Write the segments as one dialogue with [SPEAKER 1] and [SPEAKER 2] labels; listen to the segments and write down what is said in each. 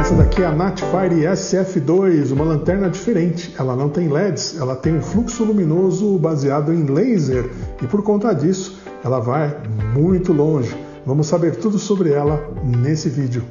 [SPEAKER 1] Essa daqui é a NatFire SF2, uma lanterna diferente. Ela não tem LEDs, ela tem um fluxo luminoso baseado em laser e por conta disso ela vai muito longe. Vamos saber tudo sobre ela nesse vídeo.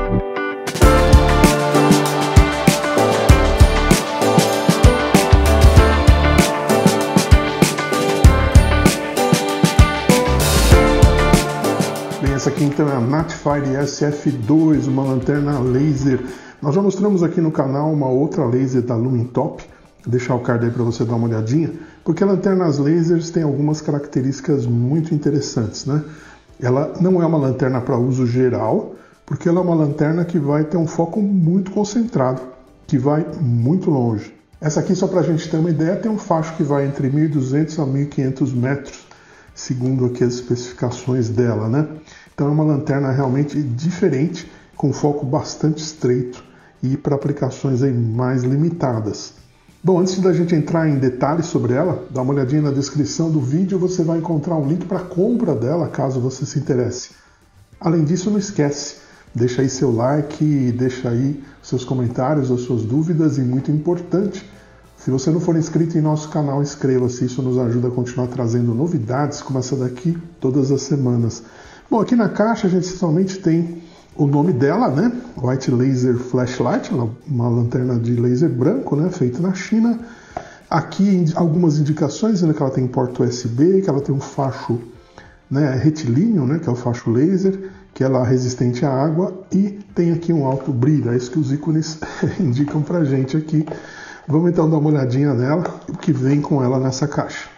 [SPEAKER 1] Essa aqui então é a NatFire SF2, uma lanterna laser. Nós já mostramos aqui no canal uma outra laser da Lumintop. Vou deixar o card aí para você dar uma olhadinha, porque lanternas lasers têm algumas características muito interessantes, né? Ela não é uma lanterna para uso geral, porque ela é uma lanterna que vai ter um foco muito concentrado, que vai muito longe. Essa aqui, só para a gente ter uma ideia, tem um facho que vai entre 1.200 a 1.500 metros, segundo aqui as especificações dela, né? Então é uma lanterna realmente diferente, com foco bastante estreito e para aplicações aí mais limitadas. Bom, antes da gente entrar em detalhes sobre ela, dá uma olhadinha na descrição do vídeo, você vai encontrar um link para compra dela, caso você se interesse. Além disso, não esquece, deixa aí seu like, deixa aí seus comentários, as suas dúvidas e, muito importante, se você não for inscrito em nosso canal, inscreva-se, isso nos ajuda a continuar trazendo novidades como essa daqui todas as semanas. Bom, aqui na caixa a gente somente tem o nome dela, né? White Laser Flashlight, uma lanterna de laser branco, né? Feita na China. Aqui algumas indicações, né? Que ela tem porta USB, que ela tem um facho, né, retilíneo, né? Que é o facho laser, que ela é resistente à água e tem aqui um alto brilho. É isso que os ícones indicam pra gente aqui. Vamos então dar uma olhadinha nela, o que vem com ela nessa caixa.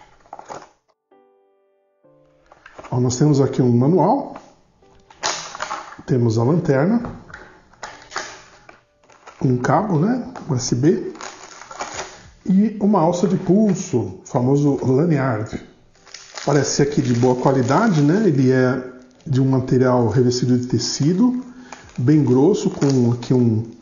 [SPEAKER 1] Ó, nós temos aqui um manual, temos a lanterna, um cabo, né, USB, e uma alça de pulso, famoso lanyard. Parece ser aqui de boa qualidade, né? Ele é de um material revestido de tecido, bem grosso, com aqui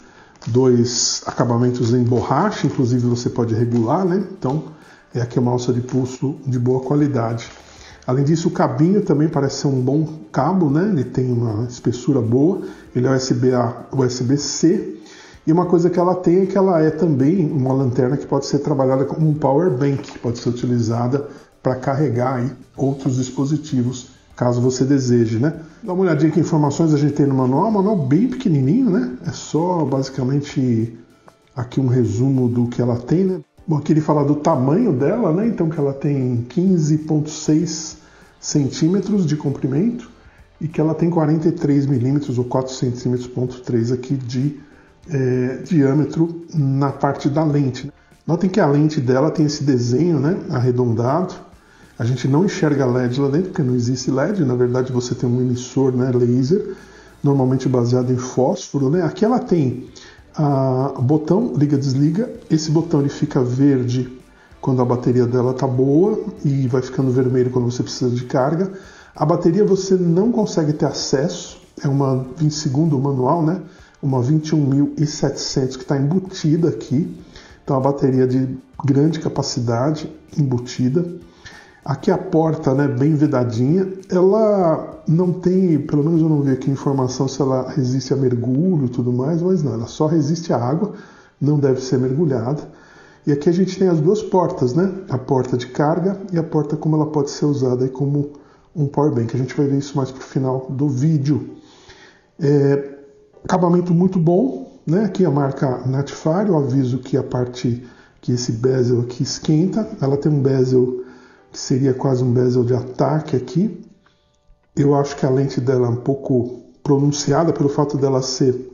[SPEAKER 1] dois acabamentos em borracha, inclusive você pode regular, né? Então, é aqui uma alça de pulso de boa qualidade. Além disso, o cabinho também parece ser um bom cabo, né? Ele tem uma espessura boa, ele é USB-A, USB-C. E uma coisa que ela tem é que ela é também uma lanterna que pode ser trabalhada como um power bank, que pode ser utilizada para carregar aí outros dispositivos, caso você deseje, né? Dá uma olhadinha que informações a gente tem no manual, um manual bem pequenininho, né? É só basicamente aqui um resumo do que ela tem, né? Bom, aqui ele fala do tamanho dela, né? Então que ela tem 15,6 centímetros de comprimento e que ela tem 43 milímetros ou 4 centímetros, 3 aqui de diâmetro na parte da lente. Notem que a lente dela tem esse desenho, né? Arredondado. A gente não enxerga LED lá dentro, porque não existe LED. Na verdade, você tem um emissor, né, laser, normalmente baseado em fósforo, né? Aqui ela tem o botão liga-desliga. Esse botão ele fica verde quando a bateria dela está boa e vai ficando vermelho quando você precisa de carga. A bateria você não consegue ter acesso, é uma 22º manual, né? Uma 21.700 que está embutida aqui. Então a bateria de grande capacidade embutida. Aqui a porta, né, bem vedadinha, ela não tem, pelo menos eu não vi aqui informação se ela resiste a mergulho e tudo mais, mas não, ela só resiste à água, não deve ser mergulhada. E aqui a gente tem as duas portas, né, a porta de carga e a porta como ela pode ser usada aí como um power bank. A gente vai ver isso mais para o final do vídeo. Acabamento muito bom, né, aqui a marca NatFire, eu aviso que a parte, que esse bezel aqui esquenta, ela tem um bezel que seria quase um bezel de ataque aqui. Eu acho que a lente dela é um pouco pronunciada pelo fato dela ser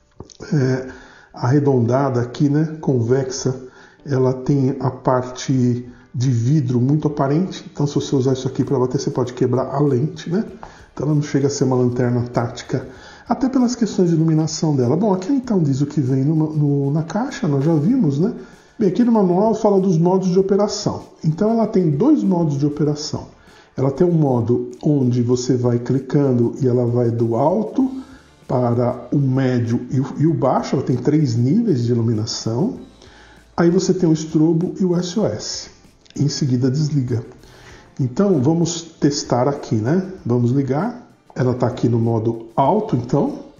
[SPEAKER 1] arredondada aqui, né, convexa. Ela tem a parte de vidro muito aparente, então se você usar isso aqui para bater, você pode quebrar a lente, né? Então ela não chega a ser uma lanterna tática, até pelas questões de iluminação dela. Bom, aqui então diz o que vem na caixa, nós já vimos, né? Bem, aqui no manual fala dos modos de operação. Então ela tem dois modos de operação. Ela tem um modo onde você vai clicando e ela vai do alto para o médio e o baixo. Ela tem 3 níveis de iluminação. Aí você tem o estrobo e o SOS. Em seguida desliga. Então vamos testar aqui, né? Vamos ligar. Ela está aqui no modo alto, então.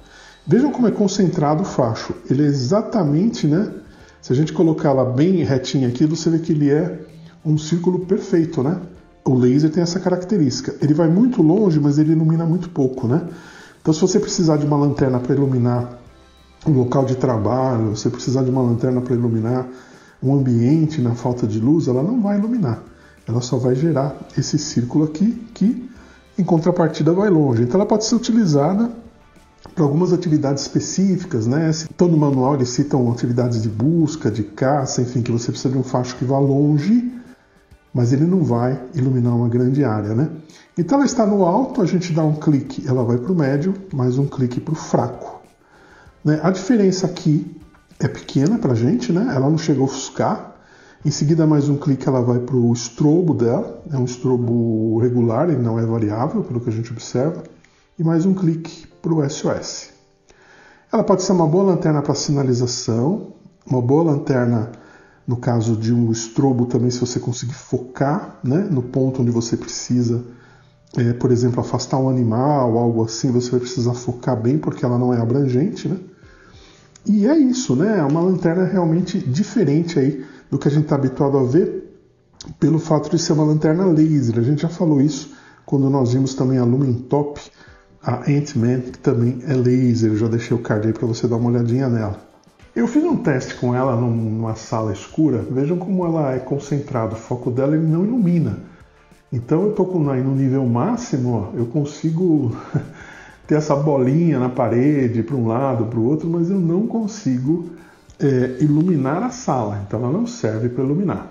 [SPEAKER 1] Vejam como é concentrado o facho. Ele é exatamente, né? Se a gente colocar ela bem retinha aqui, você vê que ele é um círculo perfeito, né? O laser tem essa característica. Ele vai muito longe, mas ele ilumina muito pouco, né? Então, se você precisar de uma lanterna para iluminar um local de trabalho, se você precisar de uma lanterna para iluminar um ambiente na falta de luz, ela não vai iluminar. Ela só vai gerar esse círculo aqui, que em contrapartida vai longe. Então, ela pode ser utilizada para algumas atividades específicas, né? Então, no manual eles citam atividades de busca, de caça, enfim, que você precisa de um facho que vá longe, mas ele não vai iluminar uma grande área, né? Então ela está no alto, a gente dá um clique, ela vai para o médio, mais um clique para o fraco. Né? A diferença aqui é pequena para a gente, né? Ela não chega a ofuscar. Em seguida, mais um clique, ela vai para o estrobo dela. É um estrobo regular, ele não é variável, pelo que a gente observa. E mais um clique para o SOS. Ela pode ser uma boa lanterna para sinalização, uma boa lanterna no caso de um estrobo também, se você conseguir focar, né, no ponto onde você precisa, por exemplo, afastar um animal, algo assim, você vai precisar focar bem porque ela não é abrangente, né? E é isso, né? É uma lanterna realmente diferente aí do que a gente está habituado a ver pelo fato de ser uma lanterna laser. A gente já falou isso quando nós vimos também a Lumen Top, a Ant-Man, que também é laser. Eu já deixei o card aí para você dar uma olhadinha nela. Eu fiz um teste com ela numa sala escura. Vejam como ela é concentrada. O foco dela ele não ilumina. Então eu estou no nível máximo, ó, eu consigo ter essa bolinha na parede para um lado, para o outro, mas eu não consigo iluminar a sala. Então ela não serve para iluminar.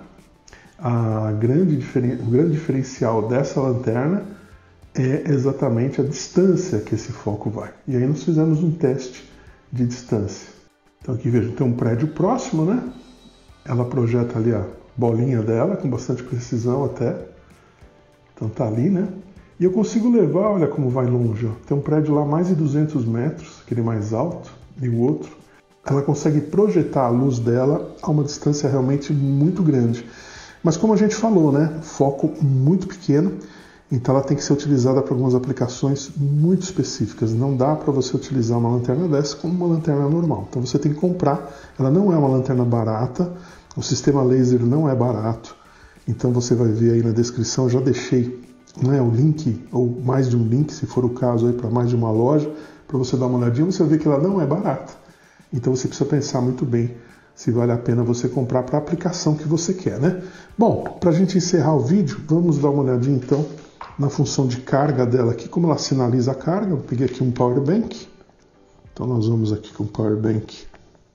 [SPEAKER 1] O grande diferencial dessa lanterna é exatamente a distância que esse foco vai. E aí nós fizemos um teste de distância. Então aqui veja, tem um prédio próximo, né? Ela projeta ali a bolinha dela com bastante precisão até. Então tá ali, né? E eu consigo levar, olha como vai longe, ó. Tem um prédio lá mais de 200 metros, aquele mais alto, e o outro. Ela consegue projetar a luz dela a uma distância realmente muito grande. Mas como a gente falou, né? Foco muito pequeno. Então ela tem que ser utilizada para algumas aplicações muito específicas. Não dá para você utilizar uma lanterna dessa como uma lanterna normal. Então você tem que comprar. Ela não é uma lanterna barata. O sistema laser não é barato. Então você vai ver aí na descrição, já deixei, né, o link, ou mais de um link, se for o caso, para mais de uma loja, para você dar uma olhadinha. Você vai ver que ela não é barata. Então você precisa pensar muito bem se vale a pena você comprar para a aplicação que você quer, né? Bom, para a gente encerrar o vídeo, vamos dar uma olhadinha então na função de carga dela aqui, como ela sinaliza a carga. Eu peguei aqui um power bank, então nós vamos aqui com o power bank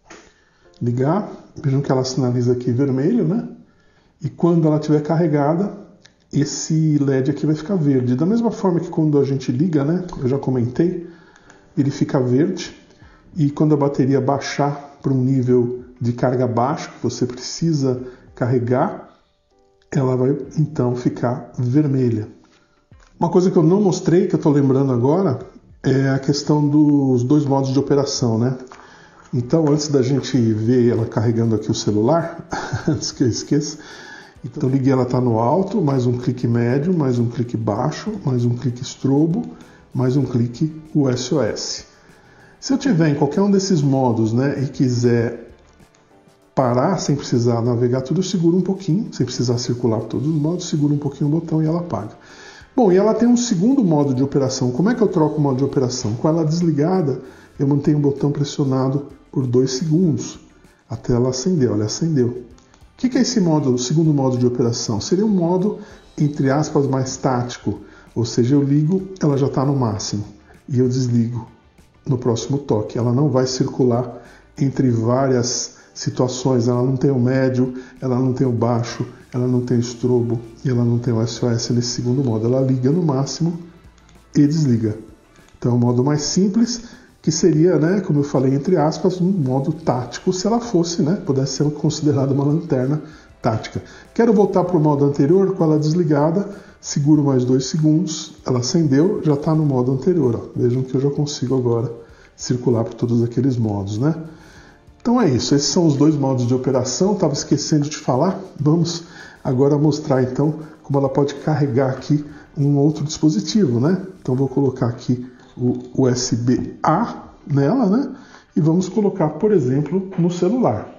[SPEAKER 1] ligar. Vejam que ela sinaliza aqui vermelho, né? E quando ela estiver carregada, esse LED aqui vai ficar verde. Da mesma forma que quando a gente liga, né? Eu já comentei, ele fica verde. E quando a bateria baixar para um nível de carga baixo, que você precisa carregar, ela vai então ficar vermelha. Uma coisa que eu não mostrei, que eu estou lembrando agora, é a questão dos dois modos de operação, né? Então, antes da gente ver ela carregando aqui o celular, antes que eu esqueça, então liguei, ela está no alto, mais um clique médio, mais um clique baixo, mais um clique estrobo, mais um clique SOS. Se eu tiver em qualquer um desses modos, né, e quiser parar sem precisar navegar tudo, eu seguro um pouquinho, sem precisar circular por todos os modos, seguro um pouquinho o botão e ela apaga. Bom, e ela tem um segundo modo de operação. Como é que eu troco o modo de operação? Com ela desligada, eu mantenho o botão pressionado por 2 segundos, até ela acender. Olha, acendeu. O que é esse modo, o segundo modo de operação? Seria um modo, entre aspas, mais tático. Ou seja, eu ligo, ela já está no máximo. E eu desligo no próximo toque. Ela não vai circular entre várias situações. Ela não tem o médio, ela não tem o baixo, ela não tem o estrobo e ela não tem o SOS nesse segundo modo. Ela liga no máximo e desliga. Então é um modo mais simples, que seria, né, como eu falei, entre aspas, um modo tático, se ela fosse, né, pudesse ser considerada uma lanterna tática. Quero voltar para o modo anterior, com ela desligada, seguro mais 2 segundos, ela acendeu, já está no modo anterior. Ó. Vejam que eu já consigo agora circular por todos aqueles modos, né? Então é isso, esses são os dois modos de operação. Estava esquecendo de falar. Vamos agora mostrar então como ela pode carregar aqui um outro dispositivo, né? Então vou colocar aqui o USB-A, nela, né? E vamos colocar, por exemplo, no celular.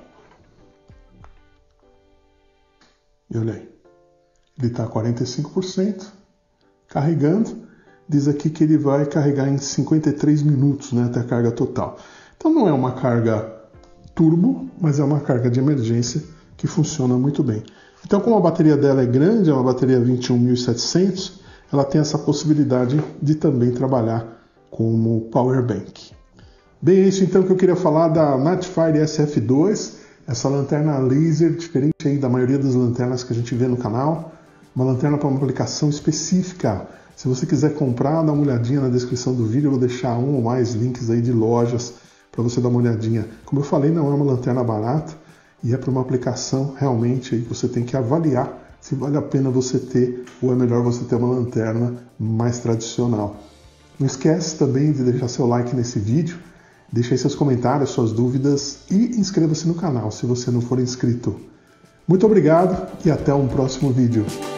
[SPEAKER 1] E olha aí, ele está a 45%, carregando. Diz aqui que ele vai carregar em 53 minutos, né, até a carga total. Então não é uma carga turbo, mas é uma carga de emergência que funciona muito bem. Então, como a bateria dela é grande, é uma bateria 21.700, ela tem essa possibilidade de também trabalhar como power bank. Bem, é isso então que eu queria falar da NatFire SF2, essa lanterna laser diferente aí da maioria das lanternas que a gente vê no canal, uma lanterna para uma aplicação específica. Se você quiser comprar, dá uma olhadinha na descrição do vídeo, eu vou deixar um ou mais links aí de lojas para você dar uma olhadinha. Como eu falei, não é uma lanterna barata e é para uma aplicação realmente aí que você tem que avaliar se vale a pena você ter ou é melhor você ter uma lanterna mais tradicional. Não esquece também de deixar seu like nesse vídeo, deixe aí seus comentários, suas dúvidas e inscreva-se no canal se você não for inscrito. Muito obrigado e até um próximo vídeo.